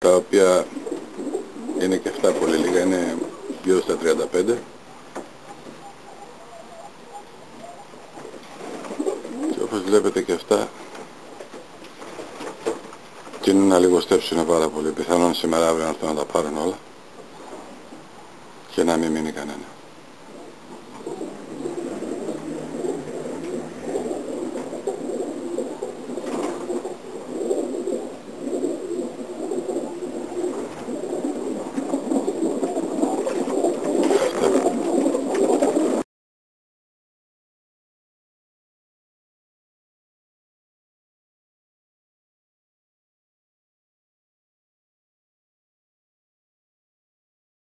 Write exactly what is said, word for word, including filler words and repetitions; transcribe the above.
τα οποία είναι και αυτά πολύ λίγα, είναι γύρω στα τριάντα πέντε. Και όπως βλέπετε και αυτά τείνουν να λιγοστέψουν πάρα πολύ. Πιθανόν σήμερα αύριο να έρθουν να τα πάρουν όλα και να μην μείνει κανένα.